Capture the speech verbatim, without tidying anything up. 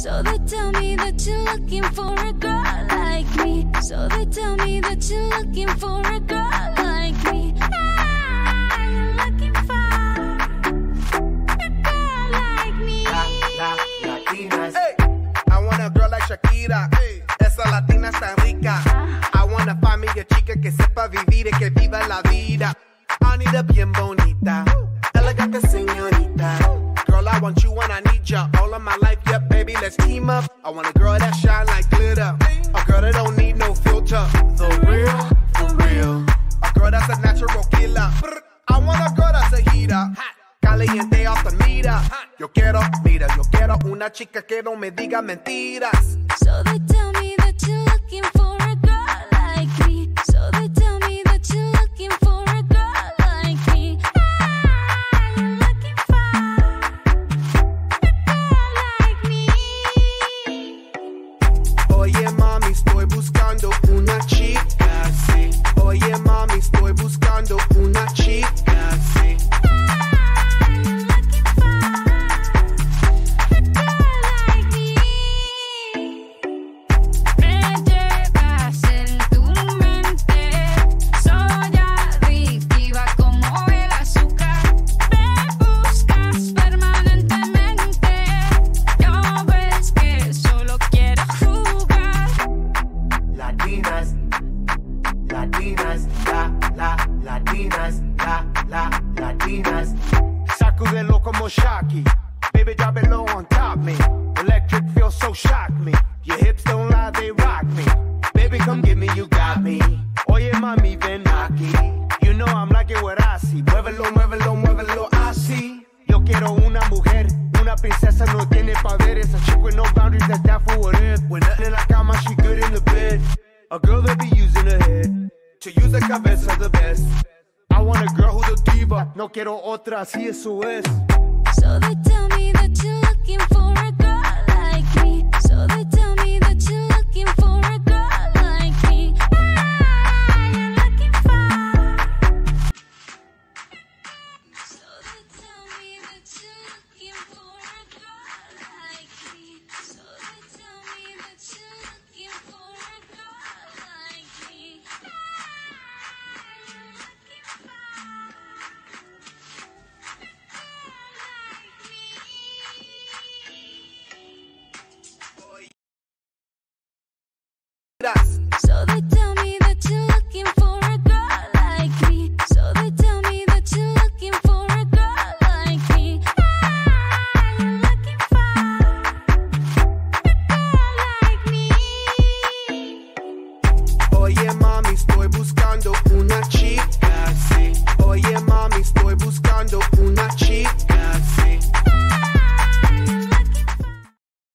So they tell me that you're looking for a girl like me. So they tell me that you're looking for a girl like me. Ah, you're looking for a girl like me. La, la, Latinas. Hey, I want a girl like Shakira. Hey, esa latina está rica. I wanna find me a chica que sepa vivir y que viva la vida. I need a bien bonita, elegante señorita. Girl, I want you and I need ya all of my life, yep, baby, let's team up. I want a girl that shine like glitter, a girl that don't need no filter. The real, for real, a girl that's a natural killer. I want a girl that's a heater, caliente off the meter. Yo quiero, mira, yo quiero una chica que no me diga mentiras. So they tell me that you're looking for a girl like me. So they tell me that you're looking for a girl like me. Ah, you're looking for a girl like me. Oye mami, estoy buscando una chica, sí. Oye mami, estoy buscando una chica, sí. Ah, you're looking for a girl like me. Me llevas en tu mente, soy adictiva como el azúcar. Me buscas permanentemente, no ves que solo quiero jugar. Latinas, Latinas, la, la, Latinas, la, la, Latinas. Sacudelo como Shocky, baby drop it low on top me. Electric feels so shock me, your hips don't lie, they rock me. Baby come get me, you got me. Oye mami, ven aquí. You know I'm like it what I see. Muévelo, muévelo, muévelo así. Yo quiero una mujer, una princesa no tiene poderes. A chick with no boundaries, that's down for whatever. When nothing in la cama, she good in the bed. A girl that be using her head to use the cabeza the best. I want a girl who's a diva, no quiero otra, así eso es. So they tell me that you're looking for a girl like me. So they